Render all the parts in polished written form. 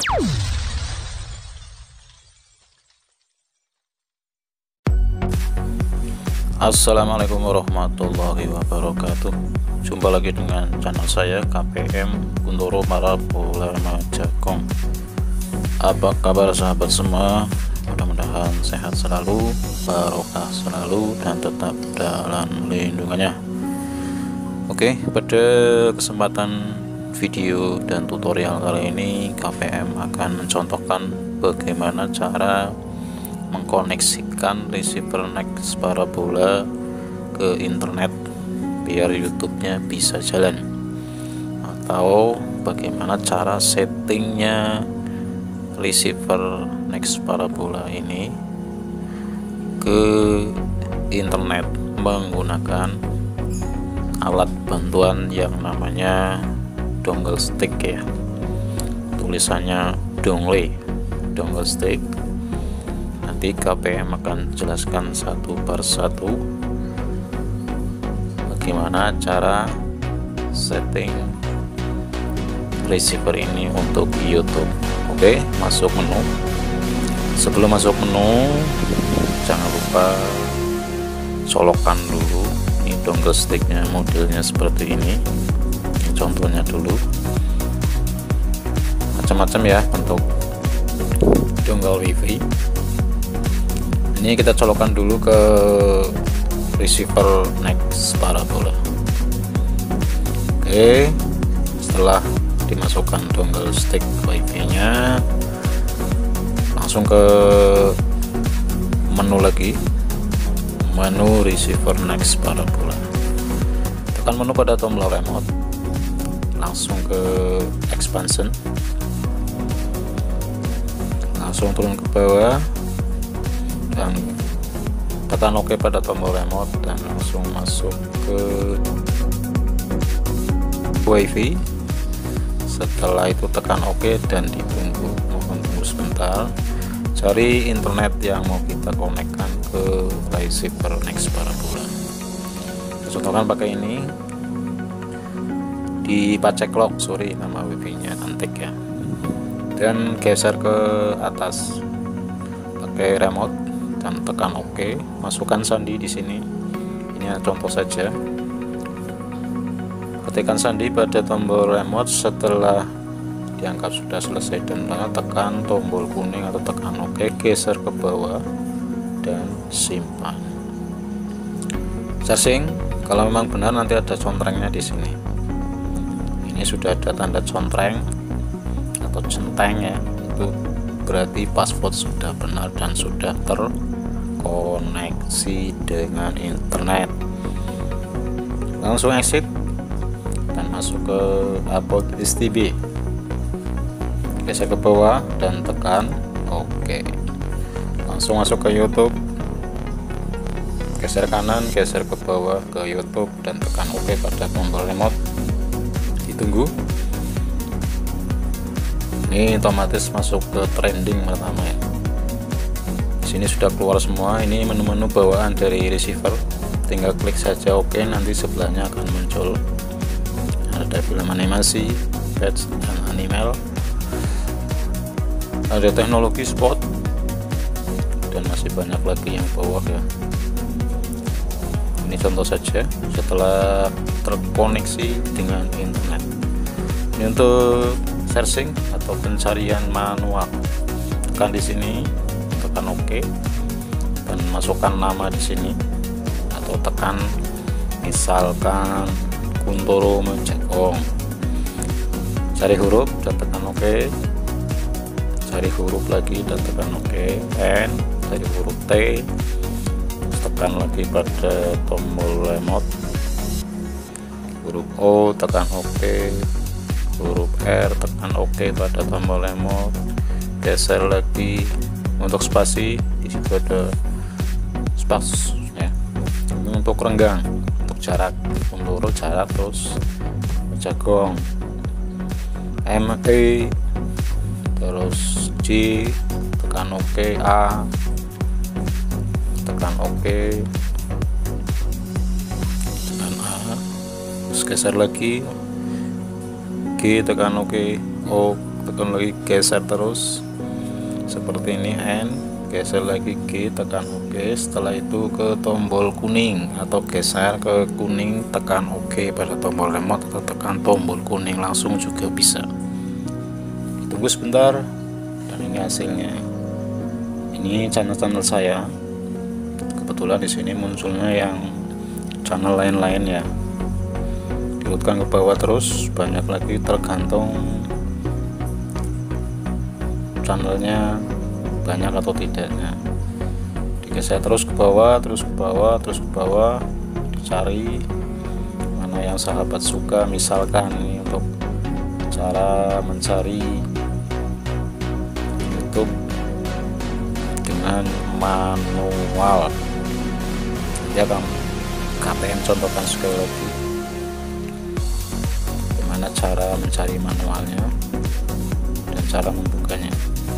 Assalamualaikum warahmatullahi wabarakatuh. Jumpa lagi dengan channel saya KPM Kuntoro Parabola Majagong. Apa kabar sahabat semua? Mudah-mudahan sehat selalu, barokah selalu, dan tetap dalam lindungannya. Oke, pada kesempatan video dan tutorial kali ini KPM akan mencontohkan bagaimana cara mengkoneksikan receiver Next Parabola ke internet biar YouTube-nya bisa jalan, atau bagaimana cara settingnya receiver Next Parabola ini ke internet menggunakan alat bantuan yang namanya dongle stick ya, tulisannya dongle stick. Nanti KPM akan jelaskan satu persatu bagaimana cara setting receiver ini untuk YouTube. Oke, masuk menu. Sebelum masuk menu, jangan lupa colokan dulu ini dongle sticknya, modelnya seperti ini. Contohnya dulu, macam-macam ya untuk dongle wifi. Ini kita colokan dulu ke receiver Next Parabola. Oke, setelah dimasukkan dongle stick wifi nya, langsung ke menu lagi, menu receiver Next Parabola. Tekan menu pada tombol remote, langsung ke expansion, langsung turun ke bawah dan tekan OK pada tombol remote dan langsung masuk ke wifi. Setelah itu tekan OK dan ditunggu, mohon tunggu sebentar. Cari internet yang mau kita konekkan ke receiver Next Parabola. Contohkan pakai ini di Paceklok, sorry nama wifi nya antik ya, dan geser ke atas pakai remote dan tekan OK. Masukkan sandi di sini. Ini contoh saja. Ketikkan sandi pada tombol remote. Setelah dianggap sudah selesai dan tekan tombol kuning atau tekan OK, geser ke bawah dan simpan. Searching. Kalau memang benar nanti ada contrengnya di sini. Ini sudah ada tanda contreng atau centeng ya. Itu berarti password sudah benar dan sudah terkoneksi dengan internet. Langsung exit dan masuk ke About STB. Geser ke bawah dan tekan OK. Langsung masuk ke YouTube. Geser kanan, geser ke bawah ke YouTube dan tekan OK pada tombol remote. Ditunggu. Ini otomatis masuk ke trending pertama ya. Di sini sudah keluar semua. Ini menu-menu bawaan dari receiver. Tinggal klik saja OK, nanti sebelahnya akan muncul. Ada film animasi, patch dan animal. Ada teknologi spot dan masih banyak lagi yang bawah ya. Ini contoh saja setelah terkoneksi dengan internet. Ini untuk searching atau pencarian manual. Tekan di sini, tekan OK dan masukkan nama di sini atau tekan misalkan Kuntoro Majagong. Cari huruf dan tekan OK. Cari huruf lagi dan tekan OK. N, cari huruf T, tekan lagi pada tombol remote. Huruf O, tekan OK. Huruf R, tekan OK pada tombol remote. Geser lagi. Untuk spasi di situ ada spasi ya. Ini untuk renggang, untuk jarak. Kuntoro jarak, terus Majagong. M, E, terus J, tekan OK. A, tekan OK, tekan A, terus geser lagi. G, tekan OK. O, tekan lagi, geser terus seperti ini, N, geser lagi G, tekan OK. Setelah itu ke tombol kuning atau geser ke kuning, tekan OK pada tombol remote atau tekan tombol kuning langsung juga bisa. Tunggu sebentar, dan ini hasilnya. Ini channel-channel saya. Kebetulan di sini munculnya yang channel lain-lain ya. Diurutkan ke bawah terus, banyak lagi tergantung channelnya banyak atau tidaknya. Digeser terus ke bawah, terus ke bawah, terus ke bawah, dicari mana yang sahabat suka. Misalkan ini untuk cara mencari YouTube dengan manual, ya kan, KPM contohkan sekali lagi bagaimana cara mencari manualnya dan cara membukanya.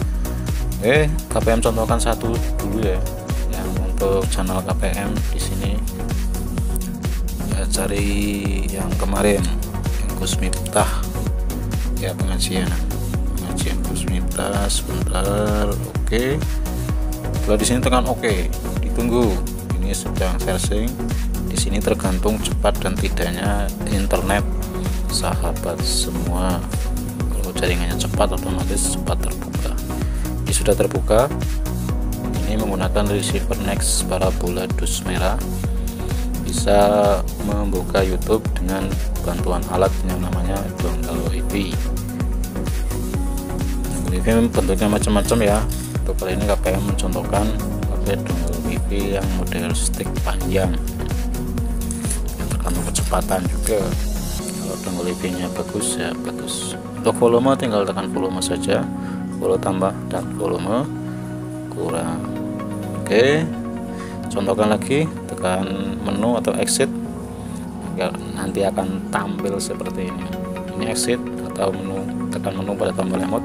KPM contohkan satu dulu ya, yang untuk channel KPM di sini ya, cari yang kemarin yang Gus Miftah ya, pengajian Gus Miftah. Sebentar, oke. Setelah di sini tekan OK, ditunggu. Ini sedang searching. Di sini tergantung cepat dan tidaknya internet sahabat semua. Kalau jaringannya cepat, otomatis cepat terbuka. Ini sudah terbuka. Ini menggunakan receiver Next parabola dus merah, bisa membuka YouTube dengan bantuan alat yang namanya dongle WiFi. WiFi bentuknya macam-macam ya. Untuk kali ini KPM mencontohkan pakai dongle WiFi yang model stick panjang, yang tergantung kecepatan juga. Kalau dongle WiFi nya bagus ya bagus. Untuk volume tinggal tekan volume saja, volume tambah dan volume kurang. Oke, contohkan lagi, tekan menu atau exit, nanti akan tampil seperti ini. Ini exit atau menu, tekan menu pada tombol remote,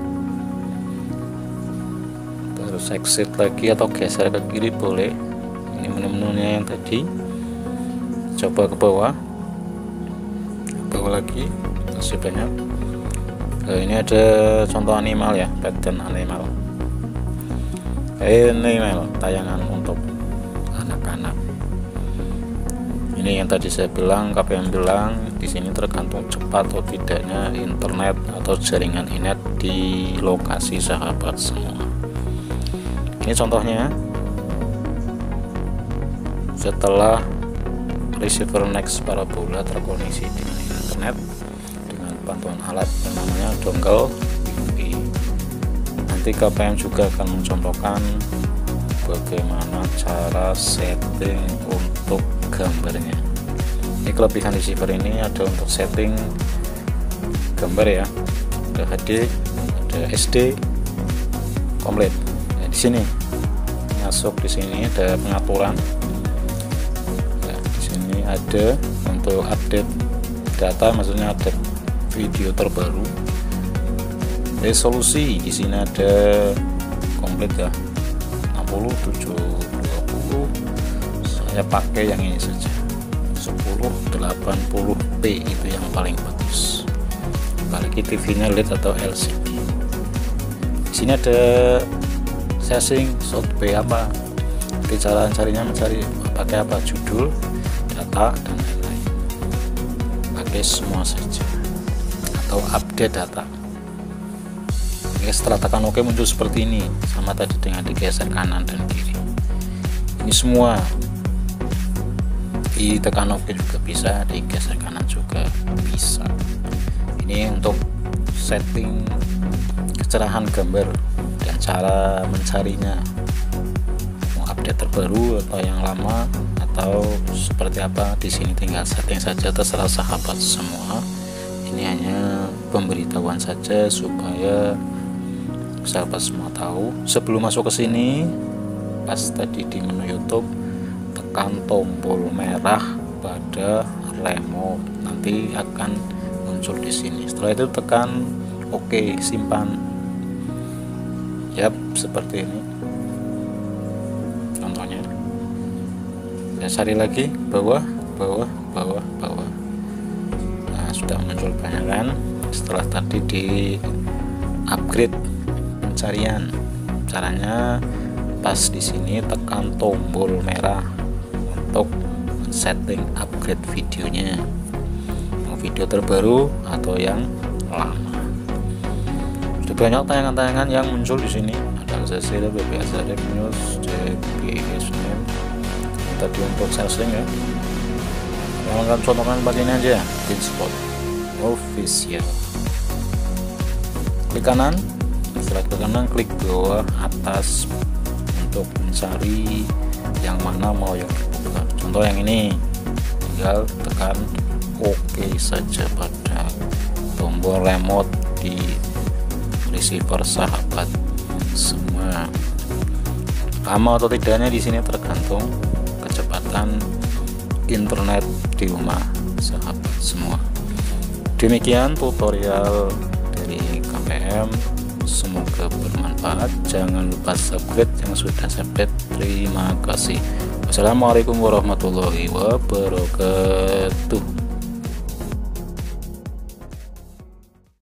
terus exit lagi atau geser ke kiri boleh. Ini menu-menunya yang tadi. Coba ke bawah lagi, masih banyak. Ini ada contoh animal ya, pattern animal. Animal tayangan untuk anak-anak. Ini yang tadi saya bilang, KPM bilang di sini tergantung cepat atau tidaknya internet atau jaringan internet di lokasi sahabat semua. Ini contohnya setelah receiver Next parabola terkoneksi dengan internet dengan bantuan alat yang namanya dongle WiFi. Nanti KPM juga akan mencontohkan bagaimana cara setting untuk gambarnya. Ini kelebihan receiver ini ada untuk setting gambar ya, ada HD, ada SD, komplit. Di sini masuk, di sini ada pengaturan. Di sini ada untuk update data, maksudnya update video terbaru. Resolusi di sini ada komplit ya, 60, 720. Saya pakai yang ini saja, 1080p itu yang paling bagus. Apalagi TV-nya LED atau LCD. Di sini ada setting software apa, jadi cara carinya mencari pakai apa, judul, data dan lain-lain. Pakai semua saja atau update data. Oke, setelah tekan OK muncul seperti ini, sama tadi dengan digeser kanan dan kiri. Ini semua ditekan OK juga bisa, digeser kanan juga bisa. Ini untuk setting kecerahan gambar dan cara mencarinya, mau update terbaru atau yang lama atau seperti apa, di sini tinggal setting saja, terserah sahabat semua. Ini hanya pemberitahuan saja supaya sahabat semua tahu. Sebelum masuk ke sini, pas tadi di menu YouTube, tekan tombol merah pada remote, nanti akan muncul di sini. Setelah itu tekan OK, simpan. Yap, seperti ini contohnya. Dan cari lagi bawah. Nah, sudah muncul banyak kan. Setelah tadi di upgrade pencarian. Caranya pas di sini tekan tombol merah untuk setting upgrade videonya, video terbaru atau yang lama. Sudah banyak tayangan-tayangan yang muncul di sini, ada ACC, BBS, News, DBS Name. Tadi untuk searching ya, yang akan contohkan tempat ini aja, Pinspot Official. Klik kanan, setelah klik kanan klik bawah atas untuk mencari yang mana mau yang dibuka. Contoh yang ini, tinggal tekan OK saja pada tombol remote di receiver sahabat semua. Lama atau tidaknya di sini tergantung kecepatan internet di rumah sahabat semua. Demikian tutorial dari KPM, semoga bermanfaat. Jangan lupa subscribe yang sudah subscribe. Terima kasih. Wassalamualaikum warahmatullahi wabarakatuh.